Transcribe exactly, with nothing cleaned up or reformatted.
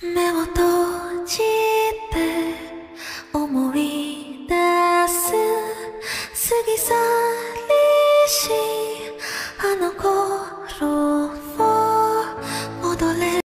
目を閉じて思い出す過ぎ去